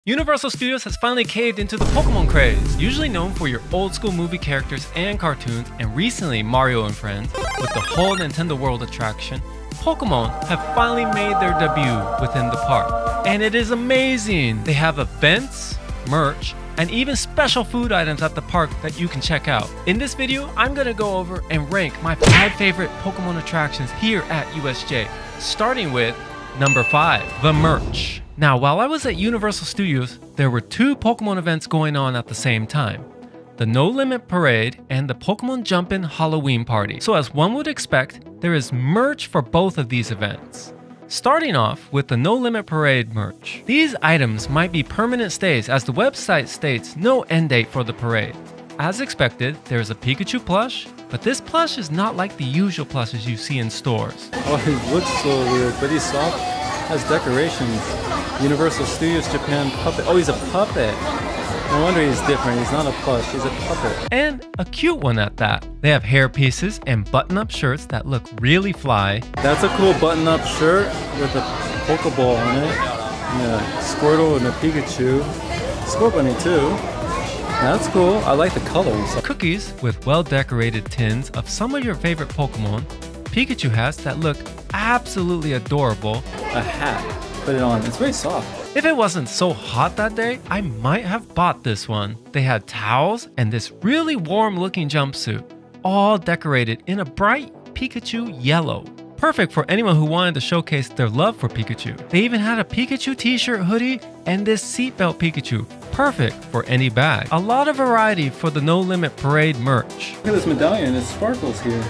Universal Studios has finally caved into the Pokémon craze. Usually known for your old school movie characters and cartoons, and recently Mario and Friends, with the whole Nintendo World attraction, Pokémon have finally made their debut within the park. And it is amazing! They have events, merch, and even special food items at the park that you can check out. In this video, I'm gonna go over and rank my 5 favorite Pokémon attractions here at USJ, starting with number 5, the merch. Now, while I was at Universal Studios, there were 2 Pokémon events going on at the same time. The No Limit Parade and the Pokémon Jumpin' Halloween Party. So as one would expect, there is merch for both of these events. Starting off with the No Limit Parade merch. These items might be permanent stays as the website states no end date for the parade. As expected, there is a Pikachu plush, but this plush is not like the usual plushes you see in stores. Oh, he looks so weird, but he's soft. Has decorations. Universal Studios Japan puppet. Oh, he's a puppet. No wonder he's different. He's not a plush, he's a puppet. And a cute one at that. They have hair pieces and button-up shirts that look really fly. That's a cool button-up shirt with a Pokeball on it. Yeah, Squirtle and a Pikachu. Scorbunny too. That's cool. I like the colors. Cookies with well-decorated tins of some of your favorite Pokemon. Pikachu hats that look absolutely adorable. A hat. Put it on. It's very soft. If it wasn't so hot that day, I might have bought this one. They had towels and this really warm looking jumpsuit, all decorated in a bright Pikachu yellow. Perfect for anyone who wanted to showcase their love for Pikachu. They even had a Pikachu t-shirt hoodie and this seatbelt Pikachu. Perfect for any bag. A lot of variety for the No Limit Parade merch. Look at this medallion, it sparkles here.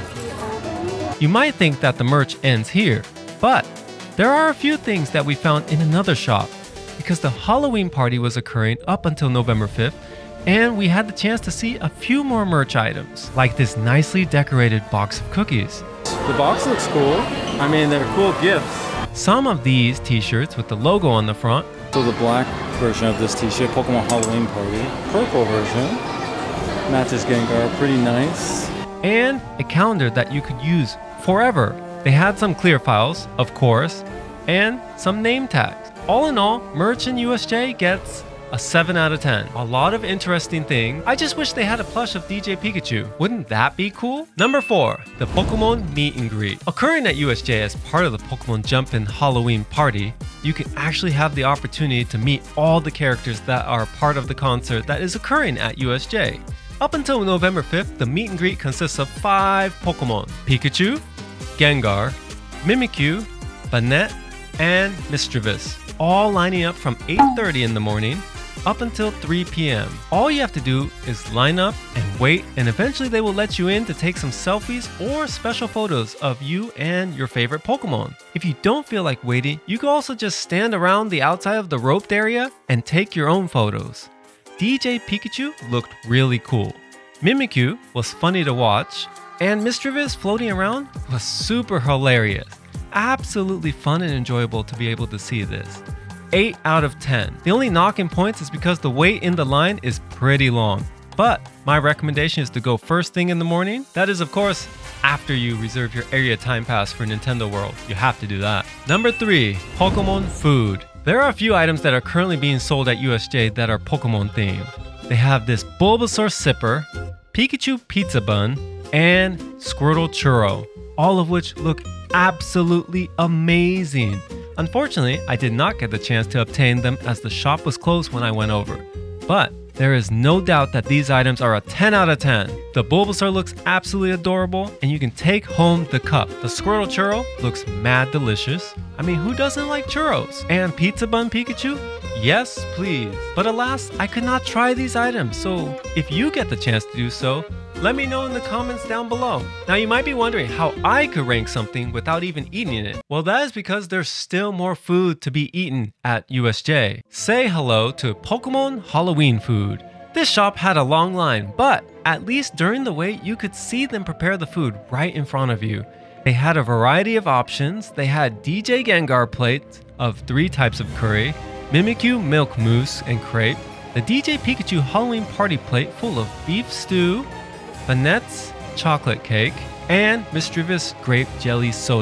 You might think that the merch ends here, but there are a few things that we found in another shop because the Halloween party was occurring up until November 5th, and we had the chance to see a few more merch items, like this nicely decorated box of cookies. The box looks cool. I mean, they're cool gifts. Some of these t-shirts with the logo on the front. So the black version of this t-shirt, Pokemon Halloween Party. Purple version matches Gengar, pretty nice. And a calendar that you could use forever. They had some clear files, of course, and some name tags. All in all, merch in USJ gets a 7 out of 10. A lot of interesting things. I just wish they had a plush of DJ Pikachu. Wouldn't that be cool? Number 4, the Pokemon Meet and Greet. Occurring at USJ as part of the Pokemon Jumpin' Halloween Party, you can actually have the opportunity to meet all the characters that are part of the concert that is occurring at USJ. Up until November 5th, the meet and greet consists of 5 Pokemon: Pikachu, Gengar, Mimikyu, Banette, and Mischievous, all lining up from 8:30 in the morning up until 3 p.m. All you have to do is line up and wait, and eventually they will let you in to take some selfies or special photos of you and your favorite Pokemon. If you don't feel like waiting, you can also just stand around the outside of the roped area and take your own photos. DJ Pikachu looked really cool. Mimikyu was funny to watch, and Mischievous floating around was super hilarious. Absolutely fun and enjoyable to be able to see this. 8 out of 10. The only knock in points is because the wait in the line is pretty long. But my recommendation is to go first thing in the morning. That is, of course, after you reserve your area time pass for Nintendo World. You have to do that. Number 3, Pokemon food. There are a few items that are currently being sold at USJ that are Pokemon themed. They have this Bulbasaur Sipper, Pikachu Pizza Bun, and Squirtle Churro, all of which look absolutely amazing. Unfortunately, I did not get the chance to obtain them as the shop was closed when I went over. But there is no doubt that these items are a 10 out of 10. The Bulbasaur looks absolutely adorable, and you can take home the cup. The Squirtle Churro looks mad delicious. I mean, who doesn't like churros? And Pizza Bun Pikachu? Yes, please. But alas, I could not try these items, so if you get the chance to do so, let me know in the comments down below. Now you might be wondering how I could rank something without even eating it. Well, that is because there's still more food to be eaten at USJ. Say hello to Pokemon Halloween food. This shop had a long line, but at least during the wait, you could see them prepare the food right in front of you. They had a variety of options. They had DJ Gengar plates of 3 types of curry, Mimikyu milk mousse and crepe, the DJ Pikachu Halloween party plate full of beef stew, Banette's chocolate cake, and Mischievous grape jelly soda.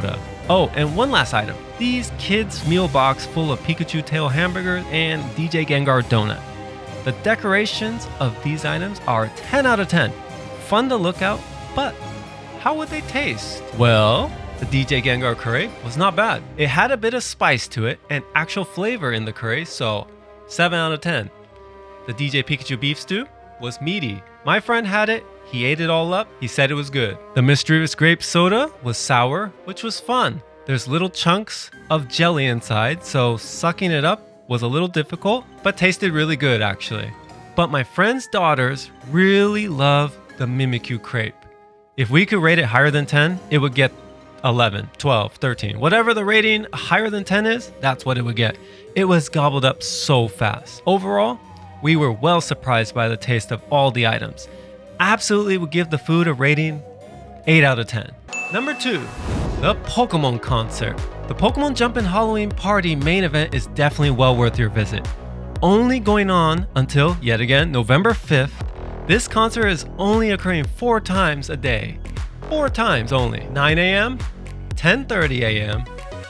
Oh, and one last item. These kids meal box full of Pikachu tail hamburgers and DJ Gengar donut. The decorations of these items are 10 out of 10. Fun to look out, but how would they taste? Well, the DJ Gengar curry was not bad. It had a bit of spice to it and actual flavor in the curry, so 7 out of 10. The DJ Pikachu beef stew was meaty. My friend had it, he ate it all up, he said it was good. The Mischievous Grape soda was sour, which was fun. There's little chunks of jelly inside, so sucking it up was a little difficult, but tasted really good actually. But my friend's daughters really love the Mimikyu crepe. If we could rate it higher than 10, it would get 11, 12, 13. Whatever the rating higher than 10 is, that's what it would get. It was gobbled up so fast. Overall, we were well surprised by the taste of all the items. Absolutely would give the food a rating 8 out of 10. Number 2, the Pokémon concert. The Pokémon Jumpin' Halloween Party main event is definitely well worth your visit. Only going on until, yet again, November 5th. This concert is only occurring 4 times a day. 4 times only. 9 a.m., 10:30 a.m.,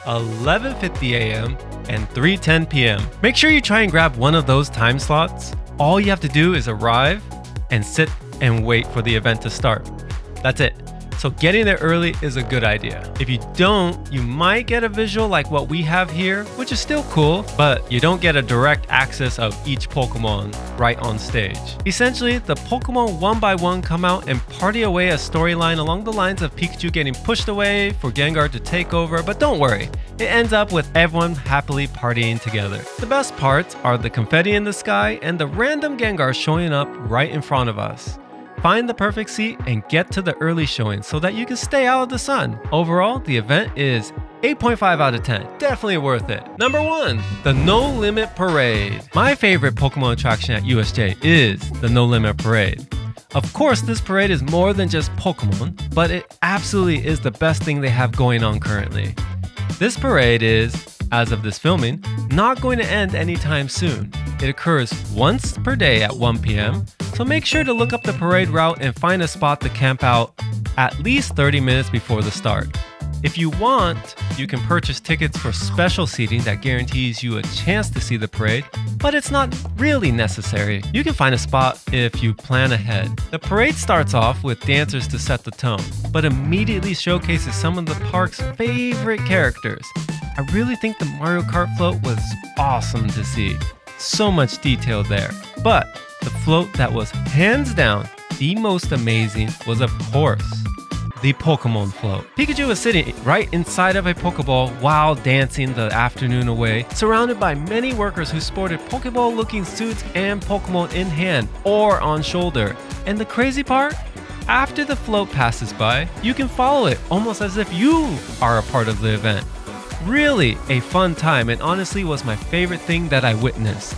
11:50 a.m., and 3:10 p.m. Make sure you try and grab one of those time slots. All you have to do is arrive and sit and wait for the event to start. That's it. So getting there early is a good idea. If you don't, you might get a visual like what we have here, which is still cool, but you don't get a direct access of each Pokemon right on stage. Essentially, the Pokemon one by one come out and party away a storyline along the lines of Pikachu getting pushed away for Gengar to take over, but don't worry, it ends up with everyone happily partying together. The best parts are the confetti in the sky and the random Gengar showing up right in front of us. Find the perfect seat and get to the early showing so that you can stay out of the sun. Overall, the event is 8.5 out of 10. Definitely worth it. Number 1, the No Limit Parade. My favorite Pokemon attraction at USJ is the No Limit Parade. Of course, this parade is more than just Pokemon, but it absolutely is the best thing they have going on currently. This parade is, as of this filming, not going to end anytime soon. It occurs once per day at 1 p.m., so make sure to look up the parade route and find a spot to camp out at least 30 minutes before the start. If you want, you can purchase tickets for special seating that guarantees you a chance to see the parade, but it's not really necessary. You can find a spot if you plan ahead. The parade starts off with dancers to set the tone, but immediately showcases some of the park's favorite characters. I really think the Mario Kart float was awesome to see. So much detail there. But the float that was hands down the most amazing was, of course, the Pokémon float. Pikachu was sitting right inside of a Pokeball while dancing the afternoon away, surrounded by many workers who sported Pokeball looking suits and Pokemon in hand or on shoulder. And the crazy part? After the float passes by, you can follow it almost as if you are a part of the event. Really a fun time, and honestly was my favorite thing that I witnessed.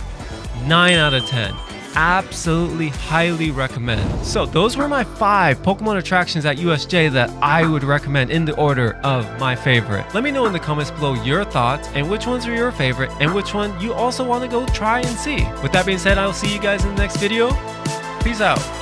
9 out of 10. Absolutely highly recommend. So those were my 5 Pokemon attractions at USJ that I would recommend in the order of my favorite. Let me know in the comments below your thoughts and which ones are your favorite and which one you also want to go try and see. With that being said, I'll see you guys in the next video. Peace out.